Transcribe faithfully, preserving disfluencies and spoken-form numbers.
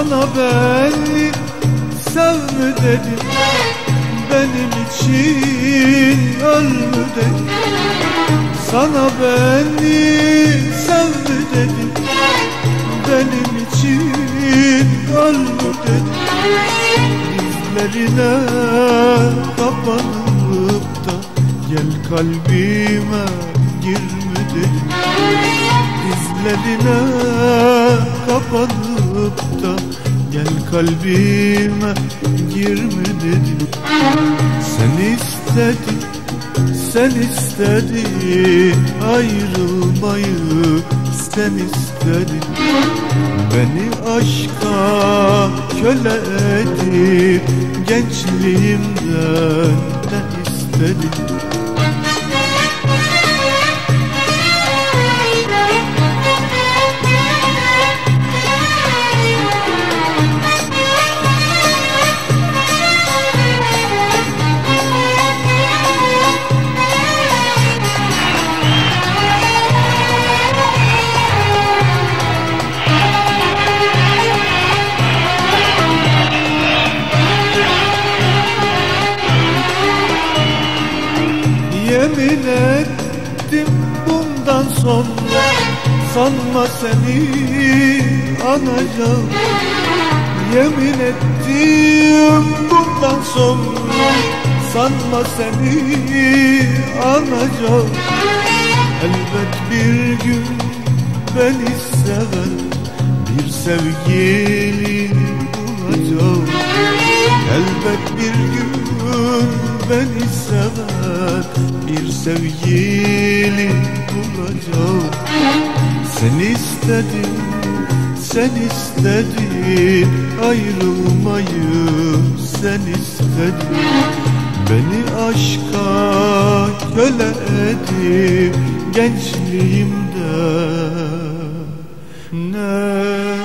Sana beni sev mü dedim, benim için öl mü dedim. Sana beni sev mü dedim, benim için öl mü dedim. Dizlerine kapanıp da gel kalbime gir mü dedim. Dizlerine kapanıp da gel kalbime gir mü dedim. Sen istedin, sen istedin ayrılmayı, sen istedin. Beni aşka köle edip gençliğimden ne istedin? Yemin ettim bundan sonra sanma seni anacağım. Yemin ettim bundan sonra sanma seni anacağım. Elbet bir gün beni seven bir sevgili bulacağım. Elbet bir gün beni seven bir sevgili bulacağım. Sen istedin, sen istedin ayrılmayı, sen istedin. Beni aşka köle edip gençliğimde ne